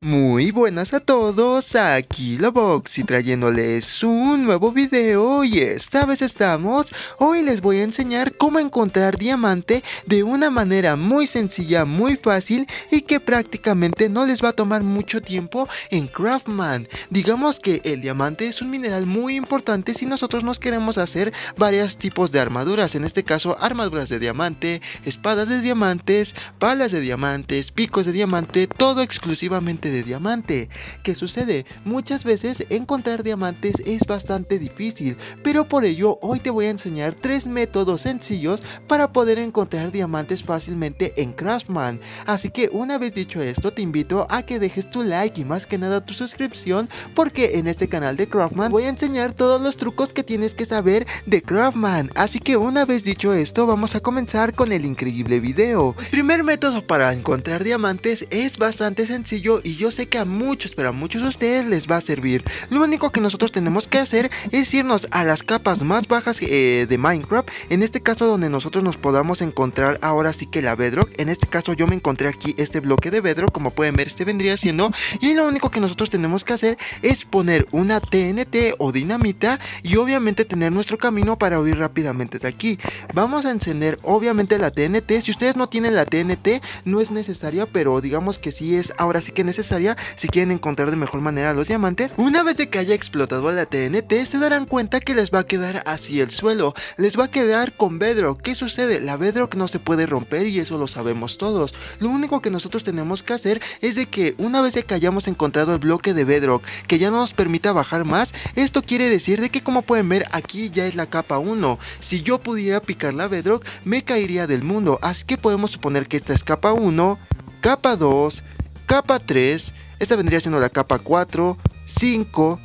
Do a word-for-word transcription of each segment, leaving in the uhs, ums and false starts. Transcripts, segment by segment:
Muy buenas a todos, aquí Lobox y trayéndoles un nuevo video y esta vez estamos, hoy les voy a enseñar cómo encontrar diamante de una manera muy sencilla, muy fácil y que prácticamente no les va a tomar mucho tiempo en Craftman. Digamos que el diamante es un mineral muy importante si nosotros nos queremos hacer varios tipos de armaduras, en este caso armaduras de diamante, espadas de diamantes, balas de diamantes, picos de diamante, todo exclusivamente de de diamante. ¿Qué sucede? Muchas veces encontrar diamantes es bastante difícil, pero por ello hoy te voy a enseñar tres métodos sencillos para poder encontrar diamantes fácilmente en Craftman. Así que una vez dicho esto, te invito a que dejes tu like y más que nada tu suscripción, porque en este canal de Craftman voy a enseñar todos los trucos que tienes que saber de Craftman. Así que una vez dicho esto, vamos a comenzar con el increíble video. El primer método para encontrar diamantes es bastante sencillo y yo sé que a muchos, pero a muchos de ustedes les va a servir. Lo único que nosotros tenemos que hacer es irnos a las capas más bajas eh, de Minecraft, en este caso donde nosotros nos podamos encontrar ahora sí que la Bedrock. En este caso yo me encontré aquí este bloque de Bedrock, como pueden ver este vendría siendo, y lo único que nosotros tenemos que hacer es poner una T N T o dinamita y obviamente tener nuestro camino para huir rápidamente de aquí. Vamos a encender obviamente la T N T. Si ustedes no tienen la T N T no es necesaria, pero digamos que sí es ahora sí que necesaria si quieren encontrar de mejor manera los diamantes. Una vez de que haya explotado la T N T, se darán cuenta que les va a quedar así el suelo, les va a quedar con Bedrock. ¿Qué sucede? La Bedrock no se puede romper y eso lo sabemos todos. Lo único que nosotros tenemos que hacer es de que una vez de que hayamos encontrado el bloque de Bedrock que ya no nos permita bajar más, esto quiere decir de que, como pueden ver, aquí ya es la capa uno. Si yo pudiera picar la Bedrock me caería del mundo, así que podemos suponer que esta es capa uno, capa dos, capa tres, esta vendría siendo la capa cuatro, cinco,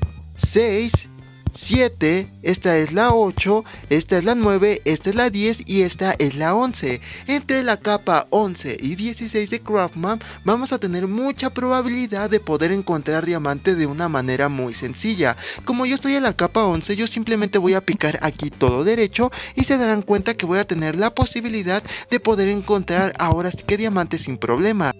seis, siete, esta es la ocho, esta es la nueve, esta es la diez y esta es la once. Entre la capa once y dieciséis de Craftman vamos a tener mucha probabilidad de poder encontrar diamante de una manera muy sencilla. Como yo estoy en la capa once, yo simplemente voy a picar aquí todo derecho y se darán cuenta que voy a tener la posibilidad de poder encontrar ahora sí que diamante sin problema.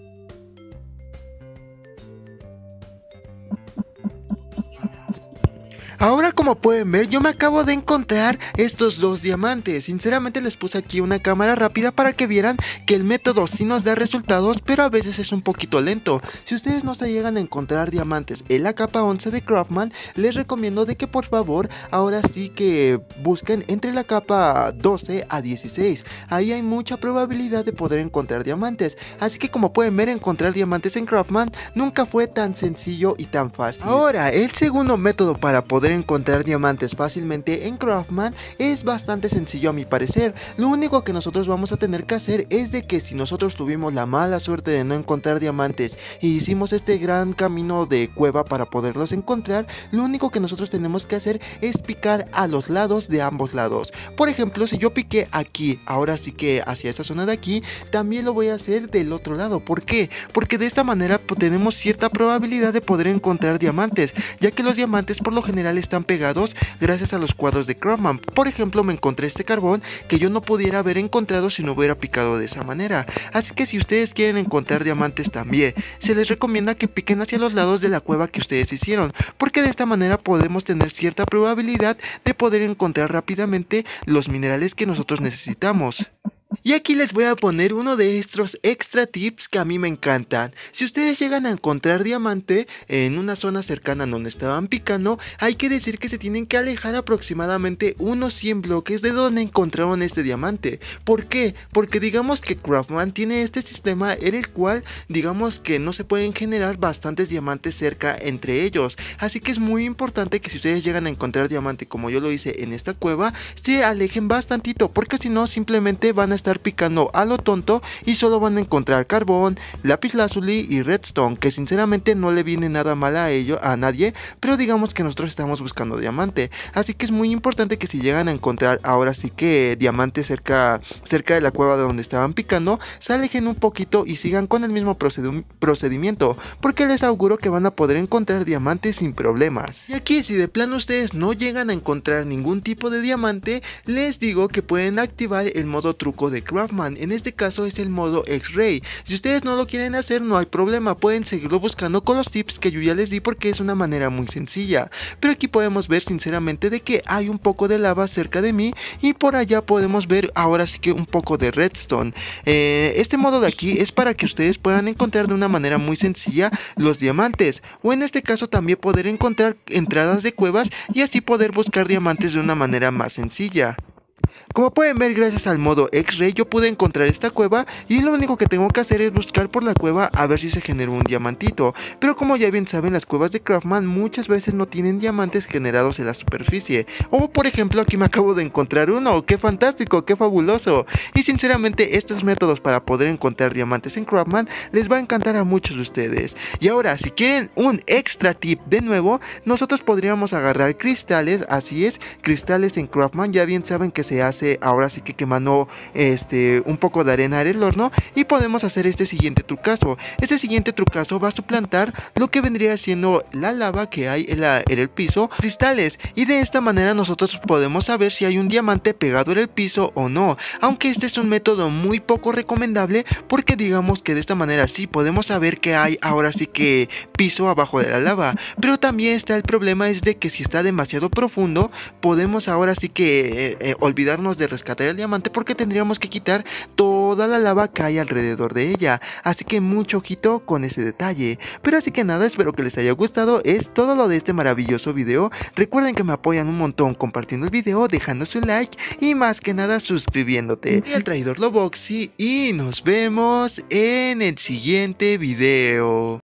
Ahora, como pueden ver, yo me acabo de encontrar estos dos diamantes. Sinceramente les puse aquí una cámara rápida para que vieran que el método sí nos da resultados, pero a veces es un poquito lento. Si ustedes no se llegan a encontrar diamantes en la capa once de Craftman, les recomiendo de que por favor ahora sí que busquen entre la capa doce a dieciséis. Ahí hay mucha probabilidad de poder encontrar diamantes. Así que, como pueden ver, encontrar diamantes en Craftman nunca fue tan sencillo y tan fácil. Ahora, el segundo método para poder encontrar diamantes fácilmente en Craftman es bastante sencillo a mi parecer. Lo único que nosotros vamos a tener que hacer es de que si nosotros tuvimos la mala suerte de no encontrar diamantes y hicimos este gran camino de cueva para poderlos encontrar, lo único que nosotros tenemos que hacer es picar a los lados de ambos lados. Por ejemplo, si yo piqué aquí, ahora sí que hacia esa zona de aquí, también lo voy a hacer del otro lado. ¿Por qué? Porque de esta manera pues, tenemos cierta probabilidad de poder encontrar diamantes, ya que los diamantes por lo general están pegados gracias a los cuadros de Craftman. Por ejemplo, me encontré este carbón que yo no pudiera haber encontrado si no hubiera picado de esa manera. Así que si ustedes quieren encontrar diamantes también, se les recomienda que piquen hacia los lados de la cueva que ustedes hicieron, porque de esta manera podemos tener cierta probabilidad de poder encontrar rápidamente los minerales que nosotros necesitamos. Y aquí les voy a poner uno de estos extra tips que a mí me encantan. Si ustedes llegan a encontrar diamante en una zona cercana donde estaban picando, hay que decir que se tienen que alejar aproximadamente unos cien bloques de donde encontraron este diamante. ¿Por qué? Porque digamos que Craftman tiene este sistema en el cual digamos que no se pueden generar bastantes diamantes cerca entre ellos. Así que es muy importante que si ustedes llegan a encontrar diamante como yo lo hice en esta cueva, se alejen bastantito, porque si no simplemente van a estar picando a lo tonto y solo van a encontrar carbón, lapislázuli y redstone, que sinceramente no le viene nada mal a ello a nadie, pero digamos que nosotros estamos buscando diamante. Así que es muy importante que si llegan a encontrar ahora sí que diamante cerca, cerca de la cueva de donde estaban picando, se alejen un poquito y sigan con el mismo proced procedimiento, porque les auguro que van a poder encontrar diamantes sin problemas. Y aquí, si de plano ustedes no llegan a encontrar ningún tipo de diamante, les digo que pueden activar el modo truco modo de Craftman, en este caso es el modo X-Ray. Si ustedes no lo quieren hacer no hay problema, pueden seguirlo buscando con los tips que yo ya les di porque es una manera muy sencilla. Pero aquí podemos ver sinceramente de que hay un poco de lava cerca de mí y por allá podemos ver ahora sí que un poco de redstone. Eh, este modo de aquí es para que ustedes puedan encontrar de una manera muy sencilla los diamantes, o en este caso también poder encontrar entradas de cuevas y así poder buscar diamantes de una manera más sencilla. Como pueden ver, gracias al modo X-Ray yo pude encontrar esta cueva y lo único que tengo que hacer es buscar por la cueva a ver si se genera un diamantito. Pero como ya bien saben, las cuevas de Craftman muchas veces no tienen diamantes generados en la superficie. O por ejemplo aquí me acabo de encontrar uno, ¡qué fantástico, qué fabuloso! Y sinceramente estos métodos para poder encontrar diamantes en Craftman les va a encantar a muchos de ustedes. Y ahora si quieren un extra tip de nuevo, nosotros podríamos agarrar cristales, así es, cristales en Craftman ya bien saben que se hace ahora sí que quemando este un poco de arena en el horno y podemos hacer este siguiente trucazo. Este siguiente trucazo va a suplantar lo que vendría siendo la lava que hay en, la, en el piso, cristales, y de esta manera nosotros podemos saber si hay un diamante pegado en el piso o no, aunque este es un método muy poco recomendable porque digamos que de esta manera sí podemos saber que hay ahora sí que piso abajo de la lava, pero también está el problema es de que si está demasiado profundo podemos ahora sí que eh, eh, olvidarnos de rescatar el diamante porque tendríamos que quitar toda la lava que hay alrededor de ella, así que mucho ojito con ese detalle. Pero así que nada, espero que les haya gustado, es todo lo de este maravilloso video. Recuerden que me apoyan un montón compartiendo el video, dejando su like y más que nada suscribiéndote. Y el traidor Loboxy y nos vemos en el siguiente video.